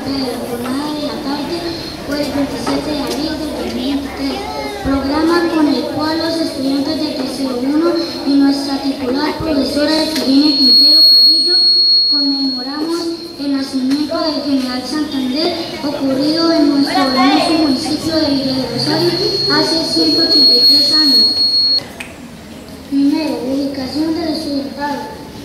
parte de la jornada de la tarde por el 27 de abril del 2023, programa con el cual los estudiantes de tercero 1 y nuestra titular profesora Virginia Quintero Carrillo conmemoramos el nacimiento del general Santander ocurrido en nuestro hermoso municipio de Villa de Rosario hace 183 años. Primero, dedicación del estudiantado.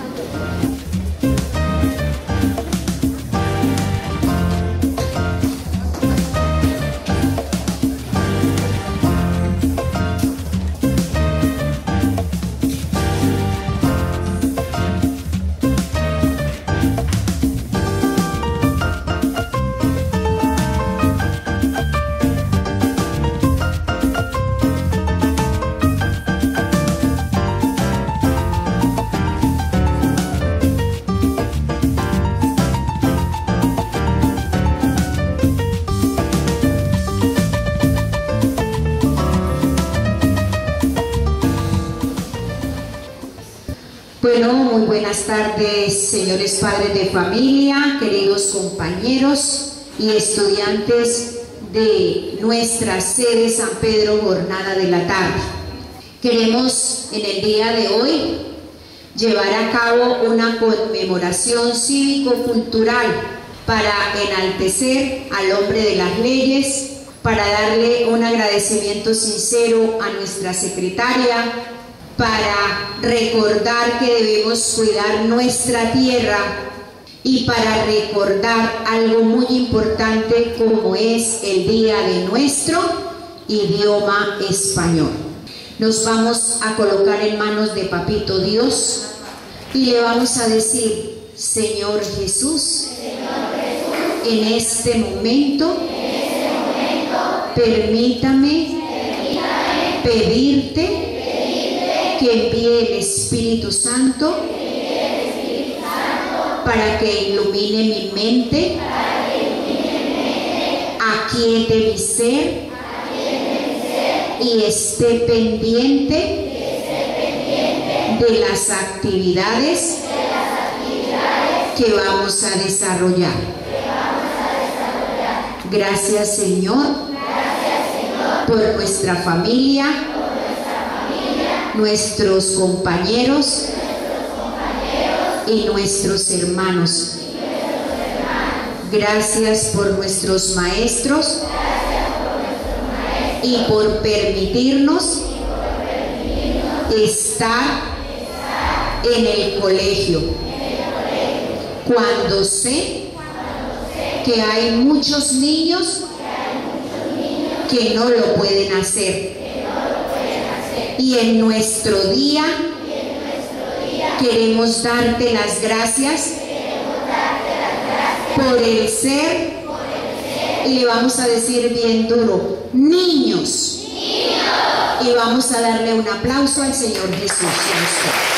Bueno, muy buenas tardes, señores padres de familia, queridos compañeros y estudiantes de nuestra sede San Pedro, jornada de la tarde. Queremos en el día de hoy llevar a cabo una conmemoración cívico-cultural para enaltecer al hombre de las leyes, para darle un agradecimiento sincero a nuestra secretaria, para recordar que debemos cuidar nuestra tierra y para recordar algo muy importante como es el día de nuestro idioma español. Nos vamos a colocar en manos de Papito Dios y le vamos a decir: Señor Jesús, en este momento, permítame pedirte que envíe el Espíritu Santo para que ilumine mi mente, aquiete mi ser y esté pendiente de las actividades que vamos a desarrollar. Gracias, Señor, por nuestra familia, nuestros compañeros y nuestros hermanos. Gracias por nuestros maestros y por permitirnos estar en el colegio. Cuando sé que hay muchos niños que no lo pueden hacer. Y en nuestro día queremos darte las gracias por el ser, y le vamos a decir bien duro: niños. Y vamos a darle un aplauso al Señor Jesús y a usted.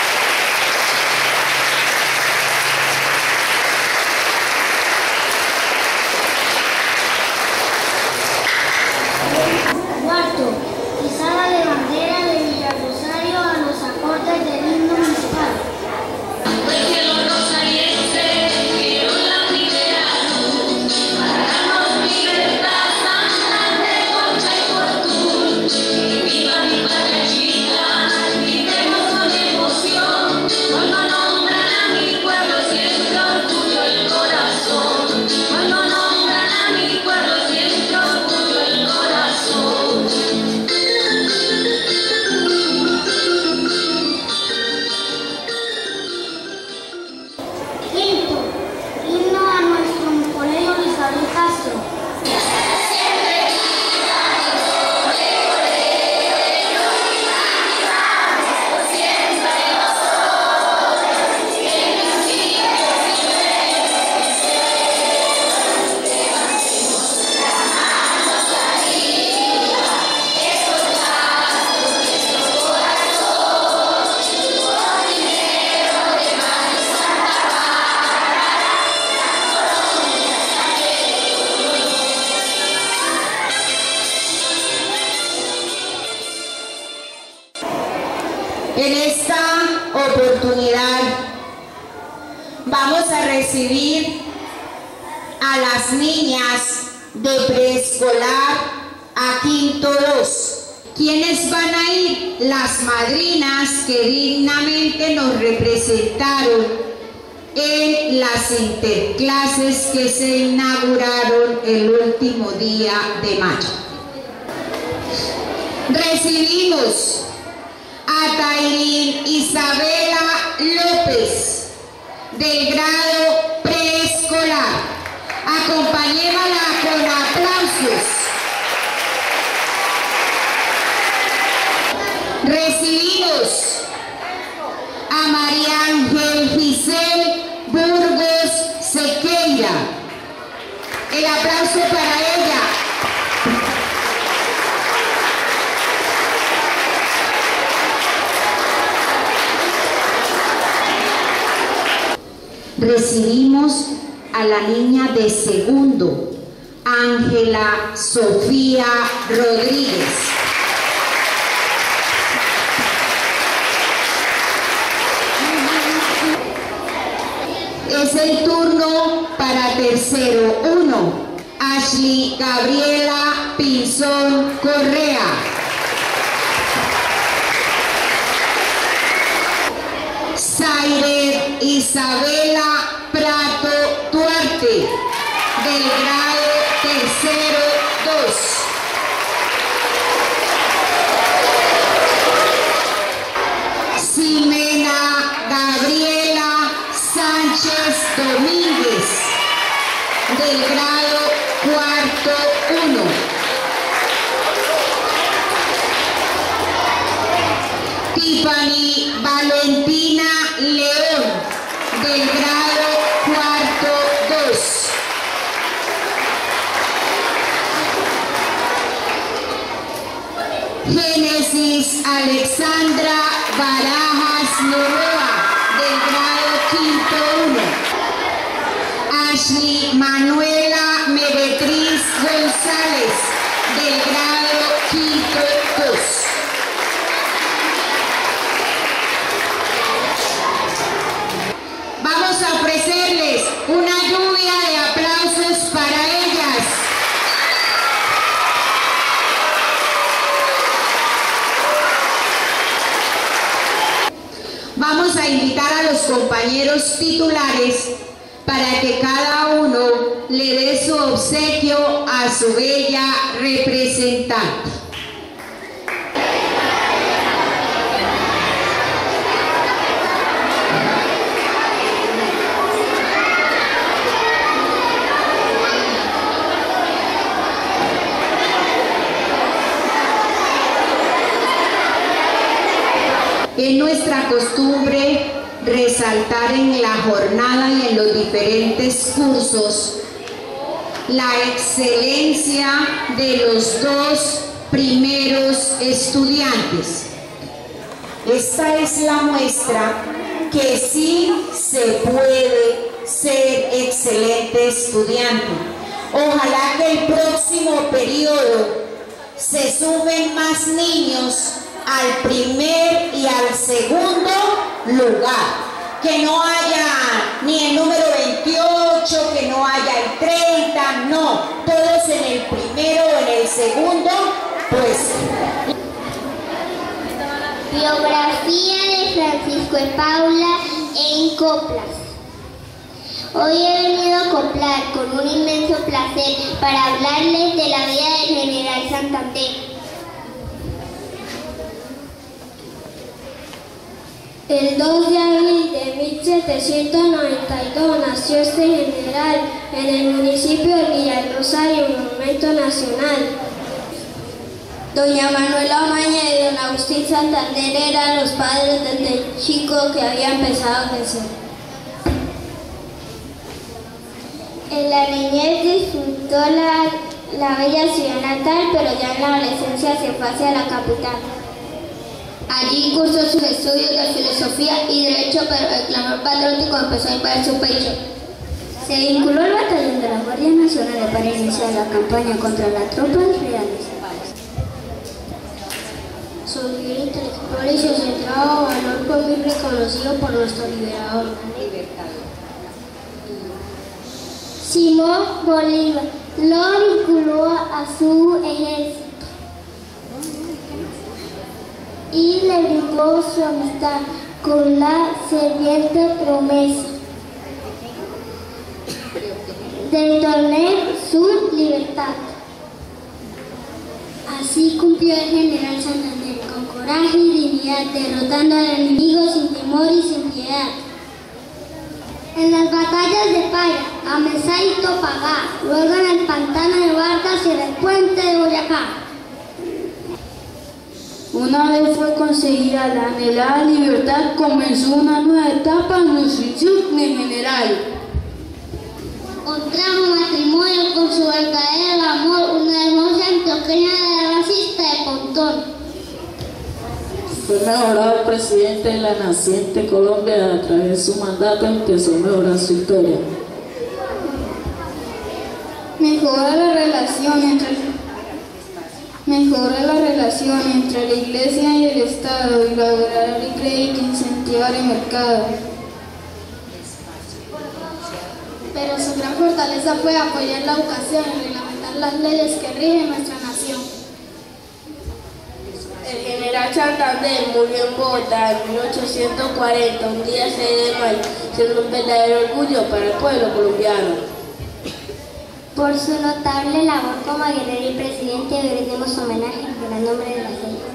En esta oportunidad vamos a recibir a las niñas de preescolar a quinto 2. ¿Quiénes van a ir? Las madrinas que dignamente nos representaron en las interclases que se inauguraron el último día de mayo. Recibimos a Tairín Isabela López, del grado preescolar. Acompañémosla con aplausos. Recibimos a María Ángel Giselle Burgos Sequeira. El aplauso para ella. Recibimos a la niña de segundo, Ángela Sofía Rodríguez. Es el turno para tercero 1, Ashley Gabriela Pinzón Correa. Zaire Isabela Prato Duarte, del grado tercero 2. Ximena Gabriela Sánchez Domínguez, del grado cuarto 1. Tiffany Valentina León, del grado cuarto 2. Génesis Alexandra Barajas Novoa, del grado quinto 1. Ashley Manuela Meretriz González, del grado quinto 2. Vamos a ofrecerles una lluvia de aplausos para ellas. Vamos a invitar a los compañeros titulares para que cada uno le dé su obsequio a su bella representante. Es nuestra costumbre resaltar en la jornada y en los diferentes cursos la excelencia de los 2 primeros estudiantes. Esta es la muestra que sí se puede ser excelente estudiante. Ojalá que el próximo periodo se sumen más niños al primer y al segundo lugar, que no haya ni el número 28, que no haya el 30, no, todos en el primero o en el segundo puesto. Biografía de Francisco de Paula en coplas. Hoy he venido a coplar con un inmenso placer para hablarles de la vida del general Santander. El 2 de abril de 1792 nació este general en el municipio de Villa del Rosario, monumento nacional. Doña Manuela Omaña y don Agustín Santander eran los padres del chico que había empezado a crecer. En la niñez disfrutó la bella ciudad natal, pero ya en la adolescencia se fue hacia la capital. Allí cursó sus estudios de filosofía y derecho, pero el clamor patriótico empezó a invadir su pecho. Se vinculó al batallón de la Guardia Nacional para iniciar la campaña contra las tropas reales. Su vivir intelectual y su centrado valor fue muy reconocido por nuestro liberador. Simón Bolívar lo vinculó a su ejército y le brindó su amistad con la ferviente promesa de obtener su libertad. Así cumplió el general Santander con coraje y dignidad, derrotando al enemigo sin temor y sin piedad. En las batallas de Paya, Amezá y Topagá, luego en el pantano de Vargas y en el puente de Boyacá. Una vez fue conseguida la anhelada libertad, comenzó una nueva etapa en nuestro insigne general. Contrajo matrimonio con su verdadero amor, una hermosa antioqueña de la racista de Pontón. Fue mejorado presidente de la naciente Colombia. A través de su mandato empezó a mejorar su historia. Mejora la relación entre la Iglesia y el Estado, y lograr el crédito e incentivar el mercado. Pero su gran fortaleza fue apoyar la educación y reglamentar las leyes que rigen nuestra nación. El general Santander murió en Bogotá en 1840, un día 6 de mayo, siendo un verdadero orgullo para el pueblo colombiano. Por su notable labor como guerrero y presidente, hoy rendimos homenaje en el nombre de la gente.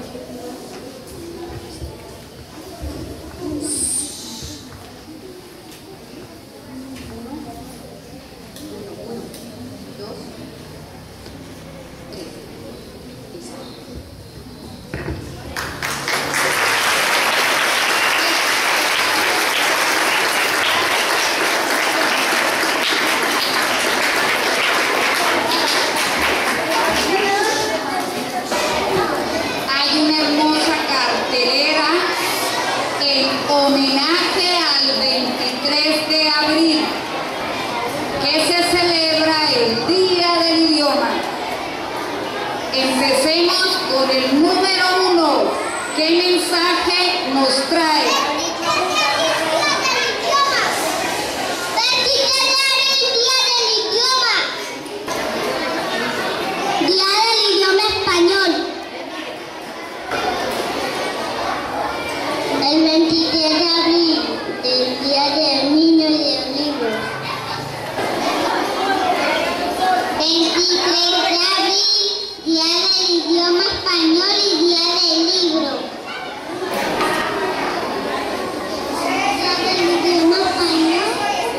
Homenaje al 23 de abril, que se celebra el Día del Idioma. Empecemos con el número 1. ¿Qué mensaje nos trae? Día del Idioma Español. El 23 de abril, el Día del Niño y del Libro. 23 de abril, Día del Idioma Español y Día del Libro. Día del Idioma Español.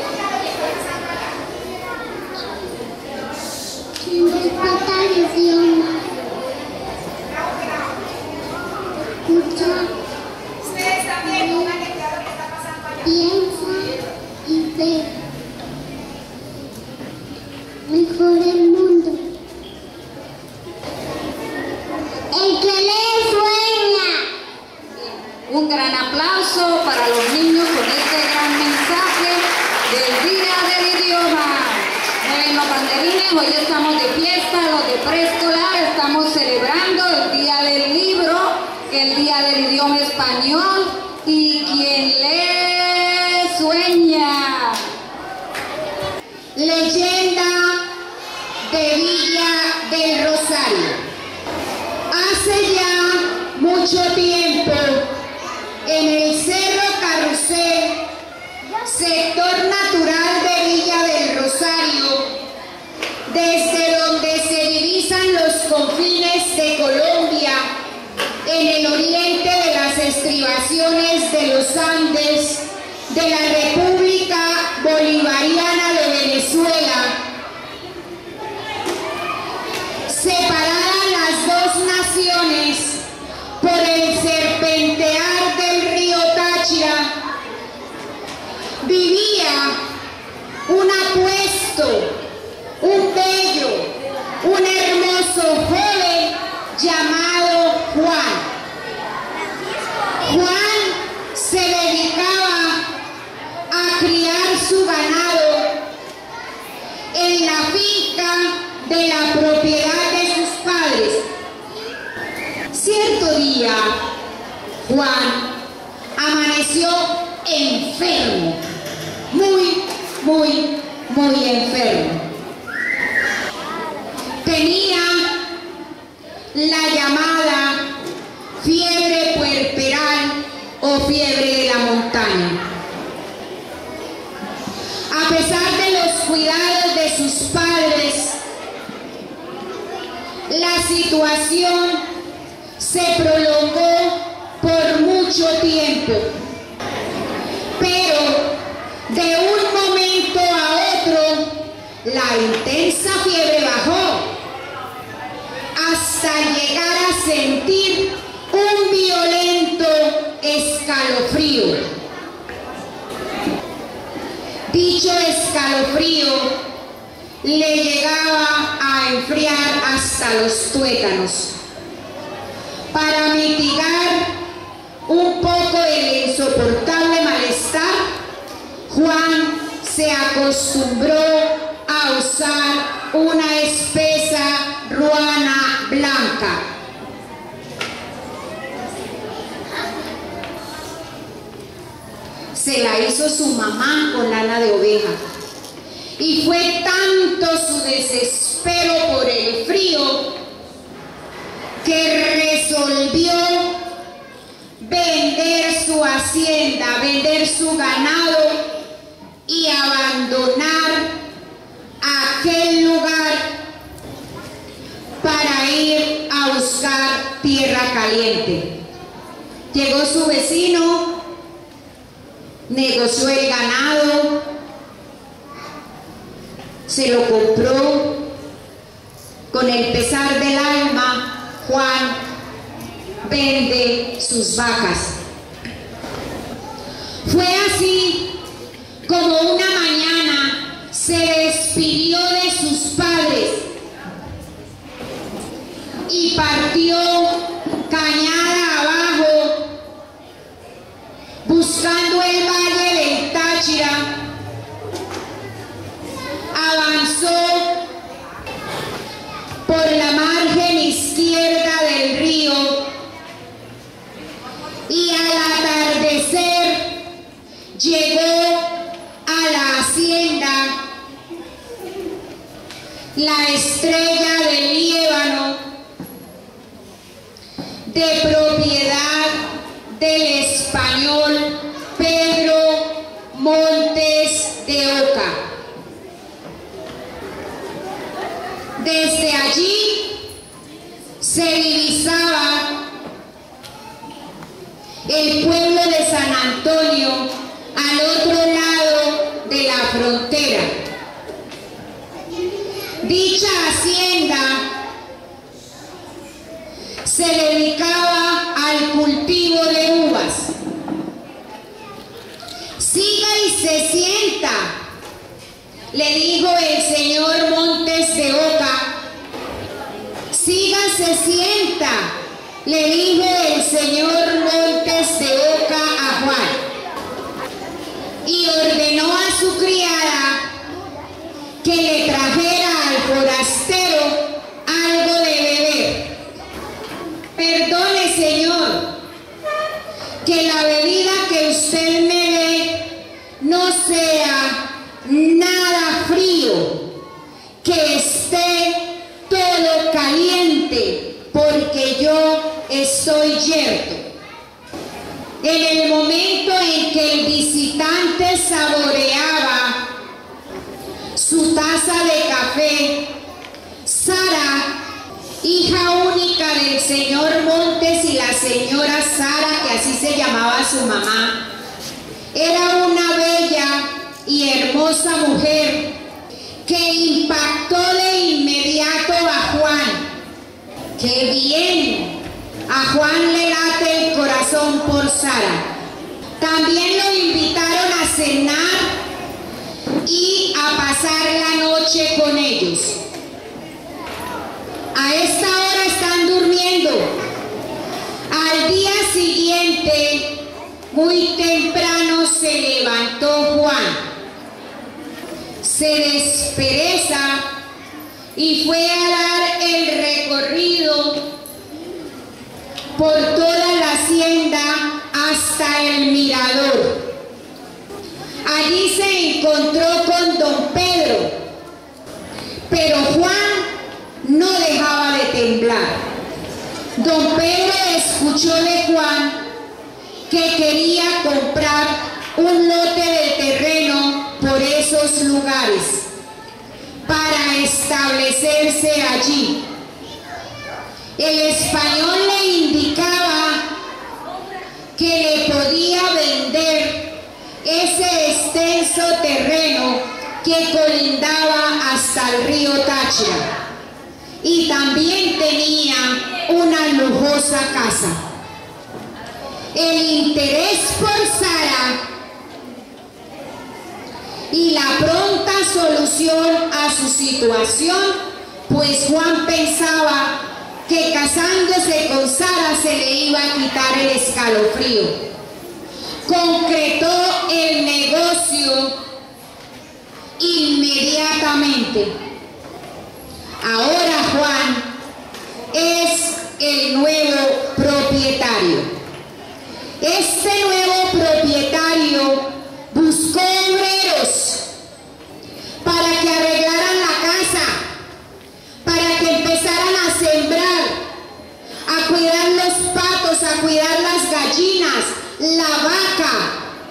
¿Quién respeta el idioma? Escucha. Piensa y ve. Mejor el mundo. El que lee sueña. Un gran aplauso para los niños con este gran mensaje del Día del Idioma. Mueven los banderines, hoy estamos de fiesta, los de preescolar, estamos celebrando el Día del Libro, el Día del Idioma Español, y quien lee sueña. Leyenda de Villa del Rosario. Hace ya mucho tiempo, en el Cerro Carrusel, sector natural de Villa del Rosario, desde donde se divisan los confines de Colombia, en el oriente de las estribaciones de los Andes, de la República Bolivariana de Venezuela, separadas las dos naciones por el serpentear del río Táchira, vivía un apuesto, un bello, un hermoso joven llamado Juan. Juan se dedicaba a criar su ganado en la finca de la propiedad de sus padres. Cierto día, Juan amaneció enfermo, muy enfermo. situación se prolongó por mucho tiempo, pero de un momento a otro la intensa fiebre bajó hasta llegar a sentir un violento escalofrío. Dicho escalofrío le llegaba a enfriar hasta los tuétanos. Para mitigar un poco el insoportable malestar, Juan se acostumbró a usar una espesa ruana blanca. Se la hizo su mamá con lana de oveja. Y fue tanto su desespero por el frío que resolvió vender su hacienda, vender su ganado y abandonar aquel lugar para ir a buscar tierra caliente. Llegó su vecino, negoció el ganado, se lo compró. Con el pesar del alma, Juan vende sus vacas. Fue así como una mañana se despidió de sus padres y partió cañada abajo buscando el valle del Táchira. Avanzó por la margen izquierda del río y al atardecer llegó a la hacienda La Estrella del Líbano, de propiedad del español Pedro Montes de Oca. Desde allí se divisaba el pueblo de San Antonio al otro lado de la frontera. Dicha hacienda se dedicaba al cultivo de uvas. Siga y se sienta, le dijo el señor Montes de Oca. Siga, se sienta, le dijo el señor Montes de Oca a Juan. Y ordenó a su criada que le trajera al forastero algo de beber. Perdone, señor, que la bebida que usted me dé no sea nada frío, que esté todo caliente, porque yo estoy yerto. En el momento en que el visitante saboreaba su taza de café, Sara, hija única del señor Montes y la señora Sara, que así se llamaba su mamá, era una bella y hermosa mujer que impactó de inmediato a Juan. ¡Qué bien! A Juan le late el corazón por Sara. También lo invitaron a cenar y a pasar la noche con ellos. A esta hora están durmiendo. Al día siguiente, muy temprano, se levantó Juan. Se despereza y fue a dar el recorrido por toda la hacienda hasta el mirador. Allí se encontró con don Pedro, pero Juan no dejaba de temblar. Don Pedro escuchó de Juan que quería comprar un lote de terreno por esos lugares para establecerse allí. el español le indicaba que le podía vender ese extenso terreno que colindaba hasta el río Táchira y también tenía una lujosa casa. El interés por Sara y la pronta solución a su situación, pues Juan pensaba que casándose con Sara se le iba a quitar el escalofrío. Concretó el negocio inmediatamente. Ahora Juan es el nuevo propietario. Este nuevo propietario buscó obreros para que arreglaran la casa, para que empezaran a sembrar, a cuidar los patos, a cuidar las gallinas, la vaca.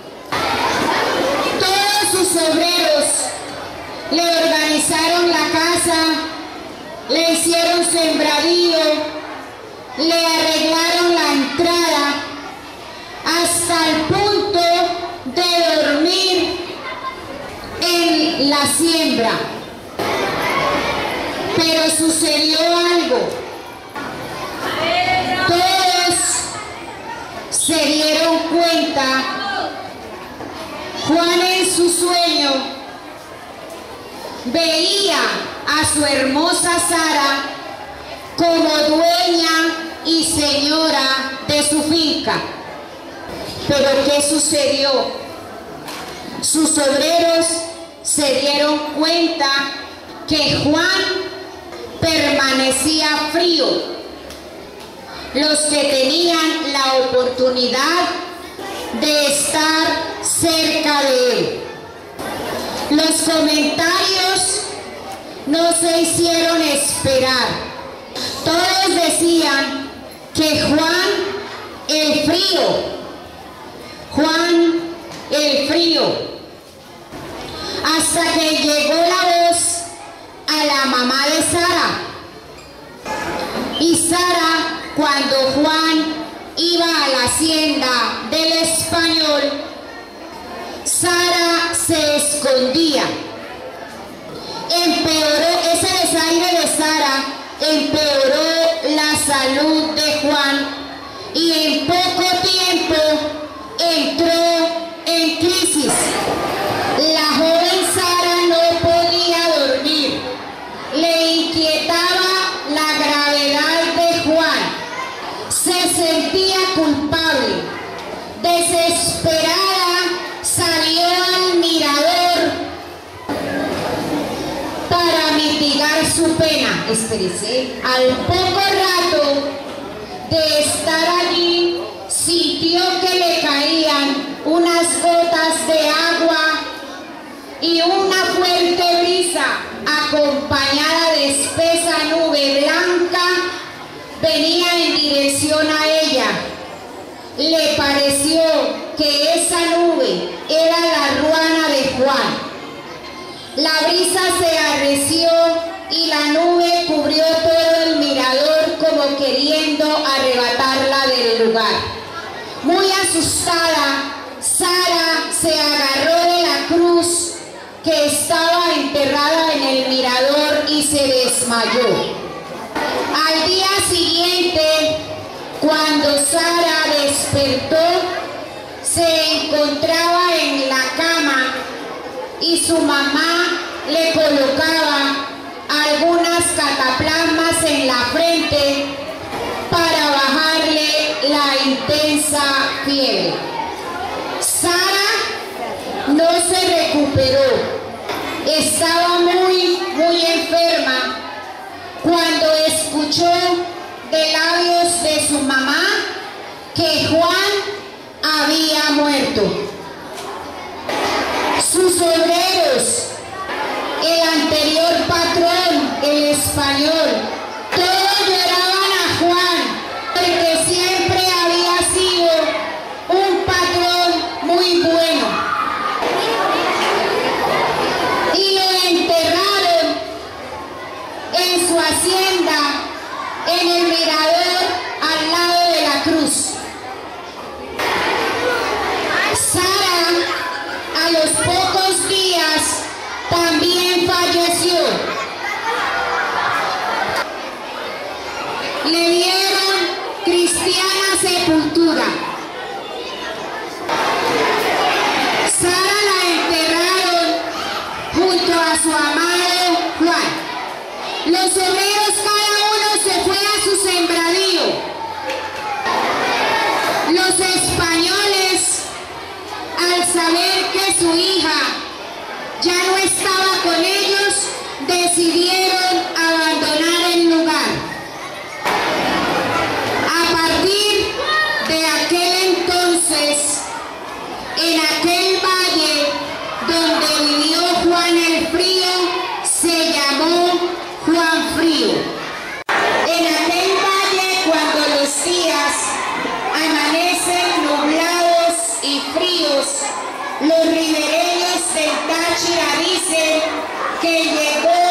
Todos sus obreros le organizaron la casa, le hicieron sembradío, le arreglaron la entrada hasta el punto de dormir en la siembra. Pero sucedió algo. Todos se dieron cuenta. Juan en su sueño veía a su hermosa Sara como dueña y señora de su finca. Pero ¿qué sucedió? Sus obreros se dieron cuenta que Juan permanecía frío. Los que tenían la oportunidad de estar cerca de él. Los comentarios no se hicieron esperar. Todos decían que Juan el frío. Juan el frío, hasta que llegó la voz a la mamá de Sara. Y Sara, cuando Juan iba a la hacienda del español, Sara se escondía. Empeoró ese desaire de Sara, empeoró la salud de Juan y en poco tiempo entró en crisis. La joven Sara no podía dormir. Le inquietaba la gravedad de Juan. Se sentía culpable. Desesperada, salió al mirador para mitigar su pena. Espérese. Al poco rato de estar allí, sintió que le caían unas gotas de agua y una fuerte brisa acompañada de espesa nube blanca venía en dirección a ella. Le pareció que esa nube era la ruana de Juan. La brisa se arreció y la nube cubrió todo el mirador como queriendo arrebatarla del lugar. Muy asustada, Sara se agarró de la cruz que estaba enterrada en el mirador y se desmayó. Al día siguiente, cuando Sara despertó, se encontraba en la cama y su mamá le colocaba algunas cataplasmas en la frente para bajarle la intensa fiebre. Sara no se recuperó. Estaba muy enferma cuando escuchó de labios de su mamá que Juan había muerto. Sus obreros, el anterior patrón, el español, todos lloraban a Juan porque siempre había sido un patrón muy bueno. Y lo enterraron en su hacienda en el mirador al lado de la cruz. Sara, a los pocos días, también falleció. Le dieron cristiana sepultura. Sara la enterraron junto a su amado Juan. Los obreros cada uno se fue a su sembradío. Los españoles, al saber que su hija ya no estaba con ellos, decidieron abandonar el lugar. A partir de aquel entonces, en aquel valle donde vivió Juan el Frío, se llamó Juan Frío. En aquel valle, cuando los días amanecen nublados y fríos, los ribereños del Táchira dicen que llegó